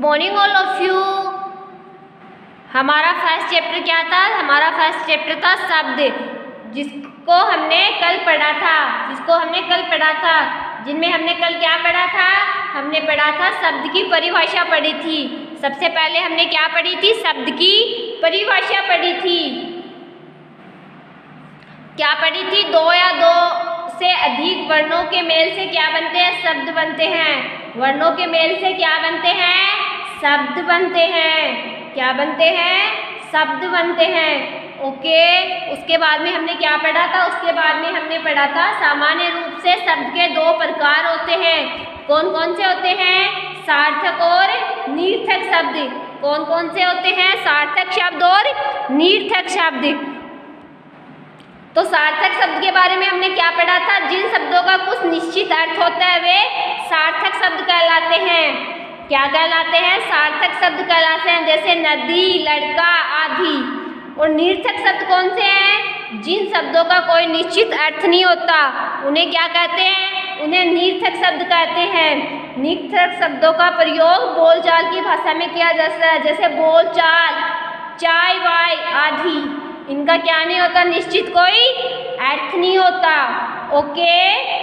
Morning all of you. हमारा first chapter क्या था? हमारा फर्स्ट चैप्टर था शब्द, जिसको हमने कल पढ़ा था। जिनमें हमने कल क्या पढ़ा था? हमने पढ़ा था शब्द की परिभाषा पढ़ी थी। सबसे पहले हमने क्या पढ़ी थी? शब्द की परिभाषा पढ़ी थी। क्या पढ़ी थी? दो या दो से अधिक वर्णों के मेल से क्या बनते हैं? शब्द बनते हैं। वर्णों के मेल से क्या बनते हैं? शब्द बनते हैं। क्या बनते हैं? शब्द बनते हैं। ओके। उसके बाद में हमने क्या पढ़ा था? उसके बाद में हमने पढ़ा था सामान्य रूप से शब्द के दो प्रकार होते हैं। कौन कौन से होते हैं? सार्थक और निरर्थक शब्द। कौन कौन से होते हैं? सार्थक शब्द और निरर्थक शब्द। तो सार्थक शब्द के बारे में हमने क्या पढ़ा था? जिन शब्दों का कुछ निश्चित अर्थ होता है वे सार्थक शब्द कहलाते हैं। क्या कहलाते हैं? सार्थक शब्द कहलाते हैं, जैसे नदी, लड़का आदि। और निरर्थक शब्द कौन से हैं? जिन शब्दों का कोई निश्चित अर्थ नहीं होता उन्हें क्या कहते हैं? उन्हें निरर्थक शब्द कहते हैं। निरर्थक शब्दों का प्रयोग बोलचाल की भाषा में किया जाता है, जैसे बोलचाल, चाय वाय आदि। इनका क्या नहीं होता? निश्चित कोई अर्थ नहीं होता। ओके।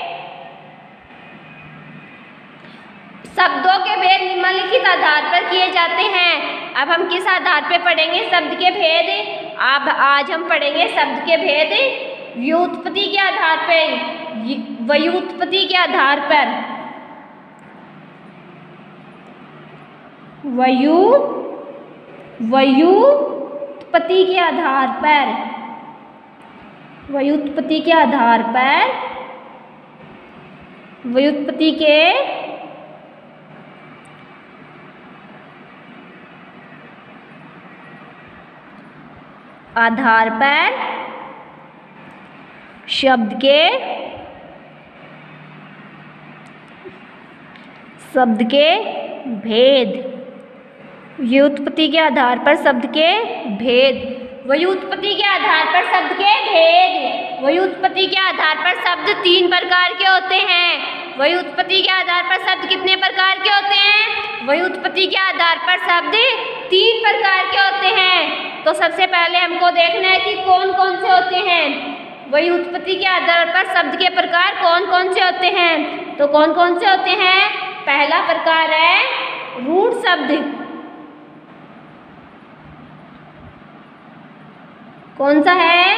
शब्दों के भेद निम्नलिखित आधार पर किए जाते हैं। अब हम किस आधार पर पढ़ेंगे शब्द के भेद? अब आज हम पढ़ेंगे शब्द के भेद व्युत्पत्ति के आधार पर। व्युत्पत्ति के आधार पर। व्युत्पत्ति के आधार पर। व्युत्पत्ति के आधार पर। व्युत्पत्ति के आधार पर शब्द के भेद। व्युत्पत्ति के आधार पर शब्द के भेद। व्युत्पत्ति के आधार पर शब्द के भेद। व्युत्पत्ति के आधार पर शब्द तीन प्रकार के होते हैं। व्युत्पत्ति के आधार पर शब्द कितने प्रकार के होते हैं? व्युत्पत्ति के आधार पर शब्द तीन प्रकार के होते हैं। तो सबसे पहले हमको देखना है कि कौन कौन से होते हैं। व्युत्पत्ति के आधार पर शब्द के प्रकार कौन कौन से होते हैं? तो कौन कौन से होते हैं? पहला प्रकार है रूढ़ शब्द। कौन सा है?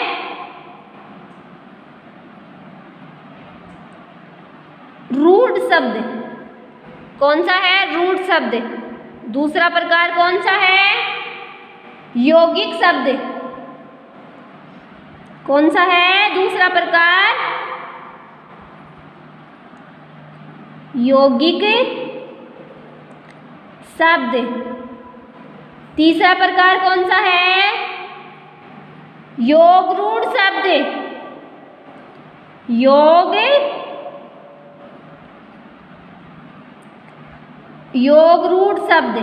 रूढ़ शब्द। कौन सा है? रूढ़ शब्द। दूसरा प्रकार कौन सा है? यौगिक शब्द। कौन सा है दूसरा प्रकार? यौगिक शब्द। तीसरा प्रकार कौन सा है? योगरूढ़ शब्द। योगरूढ़ शब्द।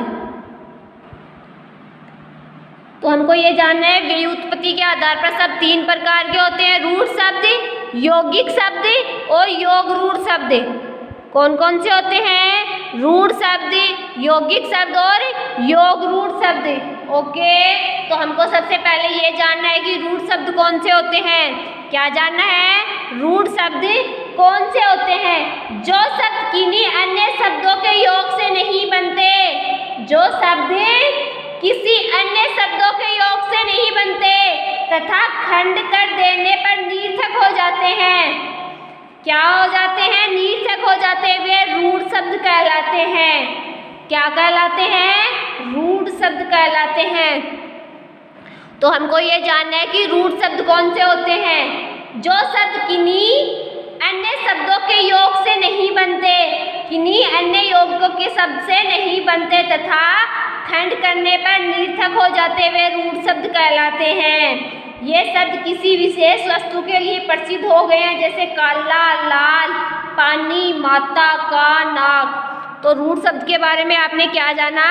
तो हमको ये जानना है व्युत्पत्ति के आधार पर शब्द तीन प्रकार के होते हैं। रूढ़ शब्द, यौगिक शब्द और योगरूढ़ शब्द। कौन कौन से होते हैं? रूढ़ शब्द, यौगिक शब्द और योगरूढ़ शब्द। ओके। तो हमको सबसे पहले ये जानना है कि रूढ़ शब्द कौन से होते हैं। क्या जानना है? रूढ़ शब्द कौन से होते हैं? जो शब्द किन्हीं अन्य शब्दों के योग से नहीं बनते। जो शब्द किसी अन्य शब्दों के योग से नहीं बनते तथा खंड कर देने पर निरर्थक हो जाते हैं। क्या हो जाते हैं? निरर्थक हो जाते हैं। वे रूढ़ शब्द कहलाते हैं। क्या कहलाते हैं? रूढ़ शब्द कहलाते हैं। तो हमको ये जानना है कि रूढ़ शब्द कौन से होते हैं। जो शब्द किन्हीं अन्य शब्दों के योग से नहीं बनते, किन्हीं अन्य योगों के शब्द से नहीं बनते तथा खंड करने पर निरर्थक हो जाते वे रूढ़ शब्द कहलाते हैं। ये शब्द किसी विशेष वस्तु के लिए प्रसिद्ध हो गए हैं, जैसे काला, लाल, पानी, माता का नाक। तो रूढ़ शब्द के बारे में आपने क्या जाना?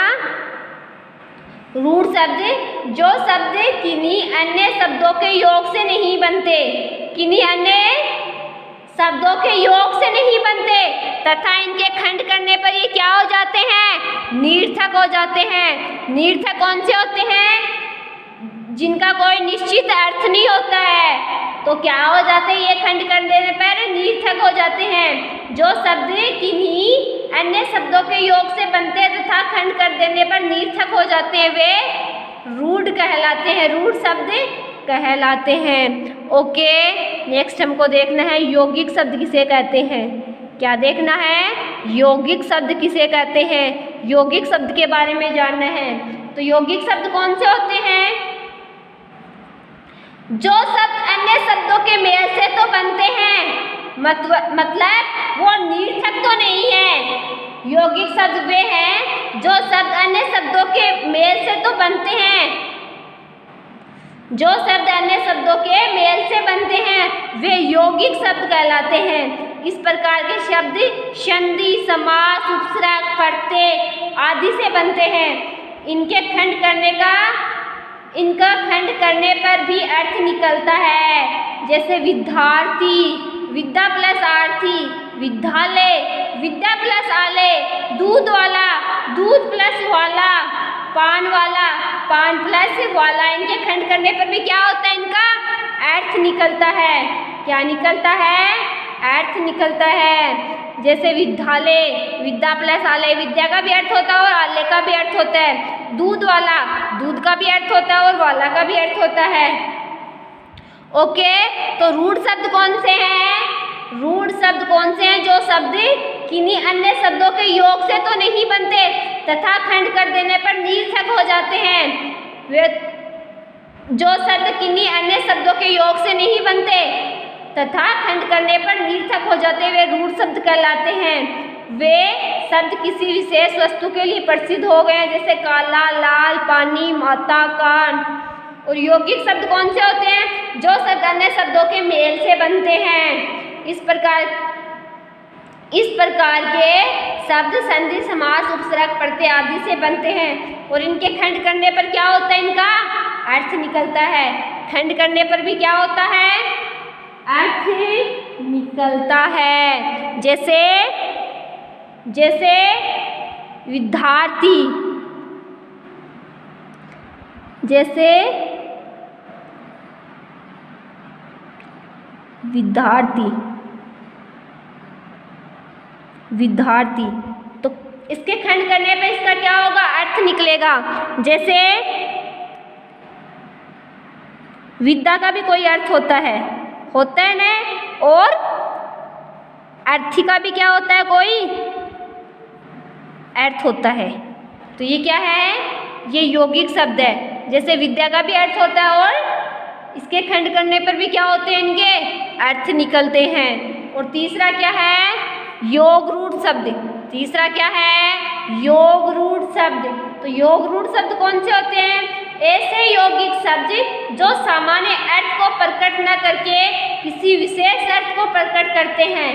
रूढ़ शब्द जो शब्द किन्हीं अन्य शब्दों के योग से नहीं बनते, किन्हीं अन्य शब्दों के योग से नहीं बनते तथा इनके खंड करने पर ये क्या हो जाते हैं, निरर्थक हो जाते हैं। निरर्थक कौन से होते हैं, जिनका कोई निश्चित अर्थ नहीं होता है, तो क्या हो जाते हैं, ये खंड कर देने पर निरर्थक हो जाते हैं। जो शब्द किन्हीं अन्य शब्दों के योग से बनते हैं तथा खंड कर देने पर निरर्थक हो जाते हैं, वे रूढ़ कहलाते हैं, रूढ़ शब्द कहलाते हैं। ओके, नेक्स्ट हमको देखना है यौगिक शब्द किसे कहते हैं। क्या देखना है, यौगिक शब्द किसे कहते हैं, यौगिक शब्द के बारे में जानना है। तो यौगिक शब्द कौन से होते हैं, जो शब्द अन्य शब्दों के मेल से तो बनते हैं, मतलब वो निरर्थक तो नहीं है। यौगिक शब्द वे हैं जो शब्द अन्य शब्दों के मेल से तो बनते हैं, जो शब्द अन्य शब्दों के मेल से बनते हैं वे यौगिक शब्द कहलाते हैं। इस प्रकार के शब्द संधि, समास, उपसर्ग, प्रत्यय आदि से बनते हैं। इनका खंड करने पर भी अर्थ निकलता है, जैसे विद्यार्थी, विद्या प्लस आर्थी, विद्यालय, विद्या प्लस आलय, दूध वाला, दूध प्लस वाला, पान वाला, पान प्लस वाला। इनके खंड करने पर भी क्या होता है, इनका अर्थ निकलता है। क्या निकलता है, अर्थ निकलता है। जैसे विद्यालय, विद्या प्लस आलय, विद्या का भी अर्थ होता है और आलय का भी अर्थ होता है। दूध वाला, दूध का भी अर्थ होता है और वाला का भी अर्थ होता है। ओके, तो रूढ़ शब्द कौन से हैं, रूढ़ शब्द कौन से हैं, जो शब्द किन्हीं अन्य शब्दों के योग से तो नहीं बनते तथा खंड कर देने पर निरर्थक हो जाते हैं। वे जो शब्द किन्हीं अन्य शब्दों के योग से नहीं बनते तथा खंड करने पर निरर्थक हो जाते वे रूढ़ शब्द कहलाते हैं। वे शब्द किसी विशेष वस्तु के लिए प्रसिद्ध हो गए हैं, जैसे काला, लाल, पानी, माता, कान। और यौगिक शब्द कौन से होते हैं, जो शब्द अन्य शब्दों के मेल से बनते हैं। इस प्रकार के शब्द संधि, समास, उपसर्ग, प्रत्यय आदि से बनते हैं और इनके खंड करने पर क्या होता है, इनका अर्थ निकलता है। खंड करने पर भी क्या होता है, अर्थ निकलता है। जैसे विद्यार्थी, जैसे विद्यार्थी, विद्यार्थी, तो इसके खंड करने पे इसका क्या होगा, अर्थ निकलेगा। जैसे विद्या का भी कोई अर्थ होता है ना, और अर्थी का भी क्या होता है, कोई अर्थ होता है। तो ये क्या है, ये यौगिक शब्द है। जैसे विद्या का भी अर्थ होता है और इसके खंड करने पर भी क्या होते हैं, इनके अर्थ निकलते हैं। और तीसरा क्या है, योग रूढ़ शब्द। तीसरा क्या है, योग रूढ़ शब्द। तो योग रूढ़ शब्द कौन से होते हैं, ऐसे यौगिक शब्द जो सामान्य अर्थ को प्रकट न करके किसी विशेष अर्थ को प्रकट करते हैं।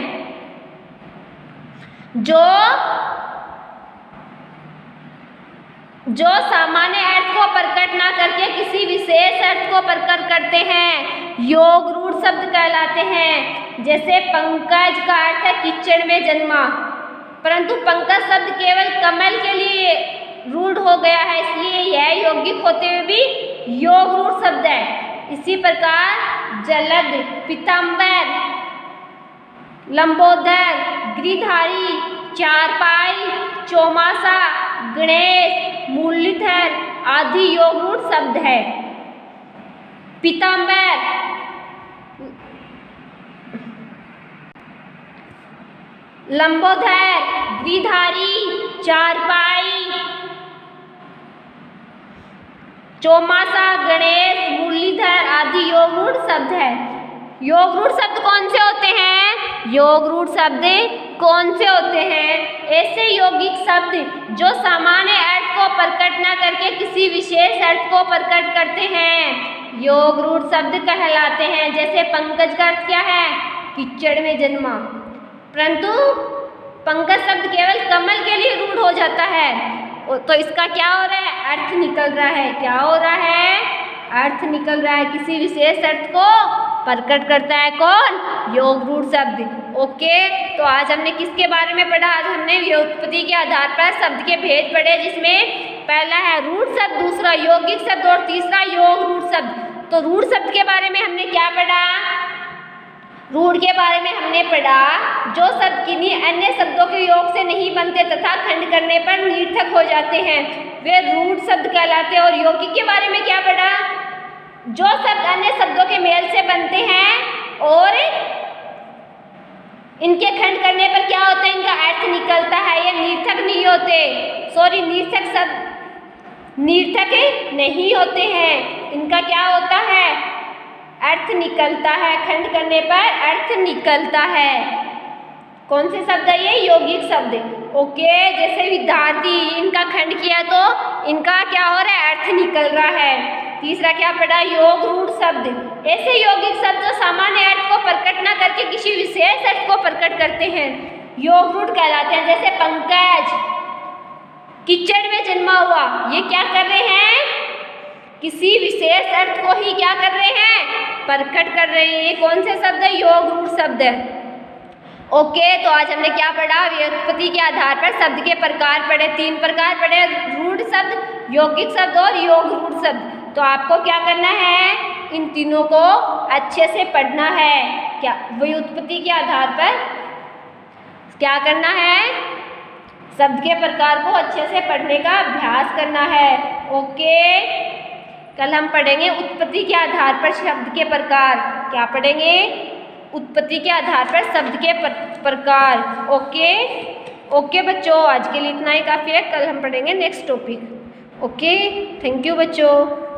जो सामान्य अर्थ को प्रकट ना करके किसी विशेष अर्थ को प्रकट करते हैं, योग रूढ़ शब्द कहलाते हैं। जैसे पंकज का अर्थ है कीचड़ में जन्मा, परंतु पंकज शब्द केवल कमल के लिए रूढ़ हो गया है, इसलिए यह यौगिक होते हुए भी योग रूढ़ शब्द है। इसी प्रकार जलद, पीताम्बर, लंबोदर, गिरिधारी, चारपाई, चौमासा, गणेश, मुरलीधर आदि योग रूढ़ शब्द है। पीताम्बर, लंबोदर, गिरिधारी, चारपाई, चौमासा, गणेश, मुरलीधर आदि योग रूढ़ शब्द है। योग रूढ़ शब्द कौन से होते हैं, योग रूढ़ शब्द कौन से होते हैं, ऐसे यौगिक शब्द जो सामान्य अर्थ को प्रकट न करके किसी विशेष अर्थ को प्रकट करते हैं, योग रूढ़ शब्द कहलाते हैं। जैसे पंकज का अर्थ क्या है, कीचड़ में जन्मा, परंतु पंकज शब्द केवल कमल के लिए रूढ़ हो जाता है, तो इसका क्या हो रहा है, अर्थ निकल रहा है। क्या हो रहा है, अर्थ निकल रहा है, किसी विशेष अर्थ को प्रकट करता है कौन? योग रूढ़ शब्द। ओके, तो आज हमने किसके बारे में पढ़ा? आज हमने व्युत्पत्ति के आधार पर शब्द के भेद पढ़े, जिसमें पहला है रूढ़ शब्द, दूसरा यौगिक शब्द और तीसरा योग रूढ़ शब्द। तो रूढ़ शब्द के बारे में हमने क्या पढ़ा? रूढ़ के बारे में हमने पढ़ा जो शब्द किन्हीं अन्य शब्दों के योग से नहीं बनते तथा खंड करने पर निर्थक हो जाते हैं, वे रूढ़ शब्द कहलाते हैं। और यौगिक के बारे में क्या पढ़ा? जो शब्द अन्य शब्दों के मेल से बनते हैं और इनके खंड करने पर क्या होता है? इनका अर्थ निकलता है, ये निर्थक नहीं होते। सॉरी, निर्थक शब्द निर्थक नहीं होते हैं, इनका क्या होता है? अर्थ निकलता है, खंड करने पर अर्थ निकलता है। कौन से शब्द है ये? यौगिक शब्द। ओके, जैसे विद्यार्थी, इनका खंड किया तो इनका क्या हो रहा है? अर्थ निकल रहा है। तीसरा क्या पढ़ा? योग रूढ़ शब्द। ऐसे यौगिक शब्द जो सामान्य अर्थ को प्रकट न करके किसी विशेष अर्थ को प्रकट करते हैं, योग रूढ़ कहलाते हैं। जैसे पंकज कीचड़ में जन्मा हुआ, ये क्या कर रहे हैं? किसी विशेष अर्थ को ही क्या कर रहे हैं? प्रकट कर रहे हैं। ये कौन से शब्द है? योग रूढ़ शब्द है। ओके, तो आज हमने क्या पढ़ा? व्युत्पत्ति के आधार पर शब्द के प्रकार पढ़े, 3 प्रकार पढ़े, रूढ़ शब्द, यौगिक शब्द और योग रूढ़ शब्द। तो आपको क्या करना है? इन तीनों को अच्छे से पढ़ना है। क्या व्युत्पत्ति के आधार पर क्या करना है? शब्द के प्रकार को अच्छे से पढ़ने का अभ्यास करना है। ओके, कल हम पढ़ेंगे उत्पत्ति के आधार पर शब्द के प्रकार। क्या पढ़ेंगे? उत्पत्ति के आधार पर शब्द के प्रकार। ओके ओके बच्चों, आज के लिए इतना ही काफ़ी है। कल हम पढ़ेंगे next topic. Okay, thank you बच्चों।